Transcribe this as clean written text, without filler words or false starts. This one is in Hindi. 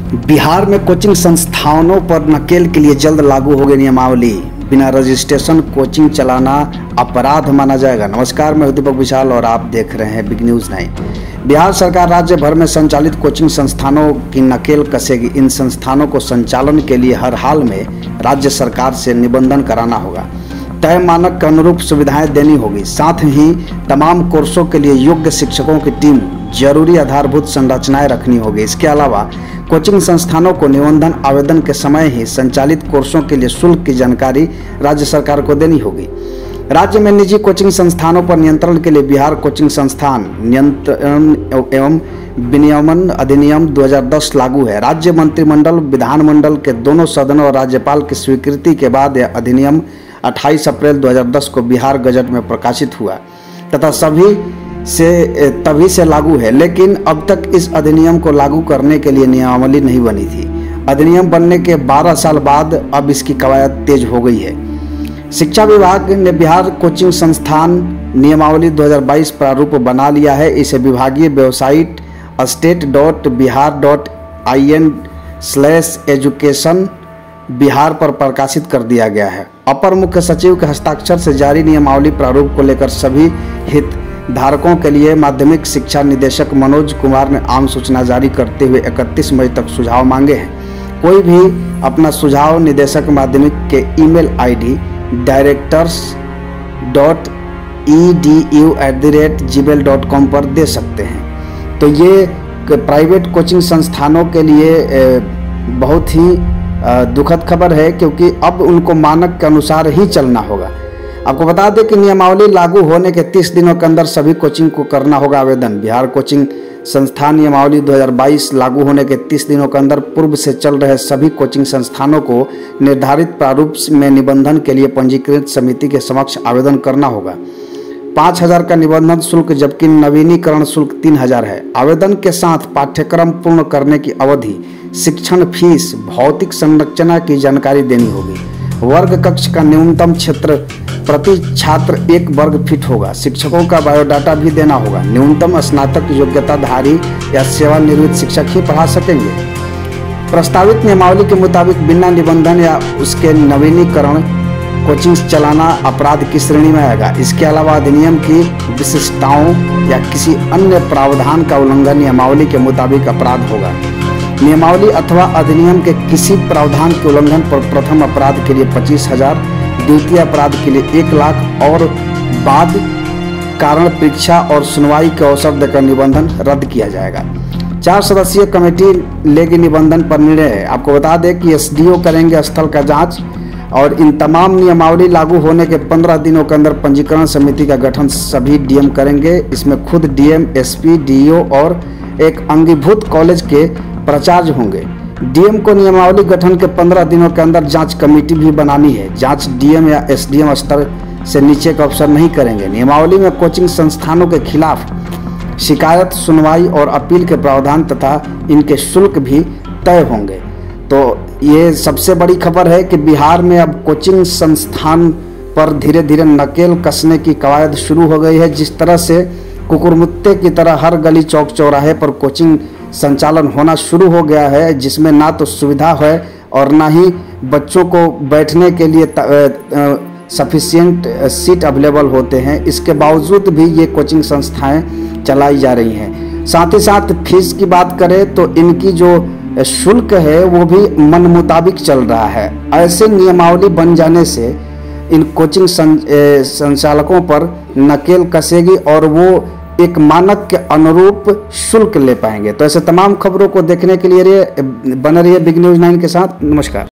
बिहार में कोचिंग संस्थानों पर नकेल के लिए जल्द लागू होगी नियमावली। बिना रजिस्ट्रेशन कोचिंग चलाना अपराध माना जाएगा। नमस्कार, मैं दीपक विशाल और आप देख रहे हैं बिग न्यूज़ 9। बिहार सरकार राज्य भर में संचालित कोचिंग संस्थानों की नकेल कसेगी। इन संस्थानों को संचालन के लिए हर हाल में राज्य सरकार से निबंधन कराना होगा, तय मानक के अनुरूप सुविधाएं देनी होगी। साथ ही तमाम कोर्सों के लिए योग्य शिक्षकों की टीम, जरूरी आधारभूत संरचनाएं रखनी होगी। इसके अलावा कोचिंग संस्थानों को निबंधन आवेदन के समय ही संचालित कोर्सों के लिए शुल्क की जानकारी राज्य सरकार को देनी होगी। राज्य में निजी कोचिंग संस्थानों पर नियंत्रण के लिए बिहार कोचिंग संस्थान नियंत्रण एवं विनियमन अधिनियम 2010 लागू है। राज्य मंत्रिमंडल, विधानमंडल के दोनों सदनों और राज्यपाल की स्वीकृति के बाद यह अधिनियम 28 अप्रैल 2010 को बिहार गजट में प्रकाशित हुआ तथा तभी से लागू है। लेकिन अब तक इस अधिनियम को लागू करने के लिए नियमावली नहीं बनी थी। अधिनियम बनने के 12 साल बाद अब इसकी कवायद तेज हो गई है। शिक्षा विभाग ने बिहार कोचिंग संस्थान नियमावली 2022 प्रारूप बना लिया है। इसे विभागीय वेबसाइट state.bihar.in/education बिहार पर प्रकाशित कर दिया गया है। अपर मुख्य सचिव के हस्ताक्षर से जारी नियमावली प्रारूप को लेकर सभी हितधारकों के लिए माध्यमिक शिक्षा निदेशक मनोज कुमार ने आम सूचना जारी करते हुए 31 मई तक सुझाव मांगे हैं। कोई भी अपना सुझाव निदेशक माध्यमिक के ईमेल आईडी directors.edu@gmail.com पर दे सकते हैं। तो ये प्राइवेट कोचिंग संस्थानों के लिए बहुत ही दुखद खबर है, क्योंकि अब उनको मानक के अनुसार ही चलना होगा। आपको बता दें कि नियमावली लागू होने के 30 दिनों के अंदर सभी कोचिंग को करना होगा आवेदन। बिहार कोचिंग संस्थान नियमावली 2022 लागू होने के 30 दिनों के अंदर पूर्व से चल रहे सभी कोचिंग संस्थानों को निर्धारित प्रारूप में निबंधन के लिए पंजीकृत समिति के समक्ष आवेदन करना होगा। 5,000 का निबंधन शुल्क, जबकि नवीनीकरण शुल्क 3,000 है। आवेदन के साथ पाठ्यक्रम पूर्ण करने की अवधि, शिक्षण फीस, भौतिक संरचना की जानकारी देनी होगी। वर्ग कक्ष का न्यूनतम क्षेत्र प्रति छात्र 1 वर्ग फीट होगा। शिक्षकों का बायोडाटा भी देना होगा। न्यूनतम स्नातक योग्यताधारी या सेवानिवृत्त शिक्षक ही पढ़ा सकेंगे। प्रस्तावित नियमावली के मुताबिक बिना निबंधन या उसके नवीनीकरण कोचिंग चलाना अपराध की श्रेणी में आएगा। इसके अलावा अधिनियम की विशिष्टताओं या किसी अन्य प्रावधान का उल्लंघन नियमावली के मुताबिक अपराध होगा। नियमावली अथवा अधिनियम के किसी प्रावधान के उल्लंघन पर प्रथम अपराध के लिए 25,000, द्वितीय अपराध के लिए 1 लाख और बाद कारण परीक्षा और सुनवाई के अवसर देकर निबंधन रद्द किया जाएगा। 4 सदस्यीय कमेटी लेगी निबंधन पर निर्णय। आपको बता दें कि एसडीओ करेंगे स्थल का जांच और इन तमाम नियमावली लागू होने के 15 दिनों के अंदर पंजीकरण समिति का गठन सभी डीएम करेंगे। इसमें खुद डीएम, एसपी, डीईओ और एक अंगीभूत कॉलेज के प्राचार्य होंगे। डीएम को नियमावली गठन के 15 दिनों के अंदर जांच कमेटी भी बनानी है। जांच डीएम या एसडीएम स्तर से नीचे का अफसर नहीं करेंगे। नियमावली में कोचिंग संस्थानों के खिलाफ शिकायत, सुनवाई और अपील के प्रावधान तथा इनके शुल्क भी तय होंगे। तो ये सबसे बड़ी खबर है कि बिहार में अब कोचिंग संस्थान पर धीरे धीरे नकेल कसने की कवायद शुरू हो गई है। जिस तरह से कुकुरमुत्ते की तरह हर गली चौक चौराहे पर कोचिंग संचालन होना शुरू हो गया है, जिसमें ना तो सुविधा है और ना ही बच्चों को बैठने के लिए सफिशिएंट सीट अवेलेबल होते हैं। इसके बावजूद भी ये कोचिंग संस्थाएं चलाई जा रही हैं। साथ ही साथ फीस की बात करें तो इनकी जो शुल्क है वो भी मन मुताबिक चल रहा है। ऐसे नियमावली बन जाने से इन कोचिंग संचालकों पर नकेल कसेगी और वो एक मानक के अनुरूप शुल्क ले पाएंगे। तो ऐसे तमाम खबरों को देखने के लिए बने रहिए बिग न्यूज़ 9 के साथ। नमस्कार।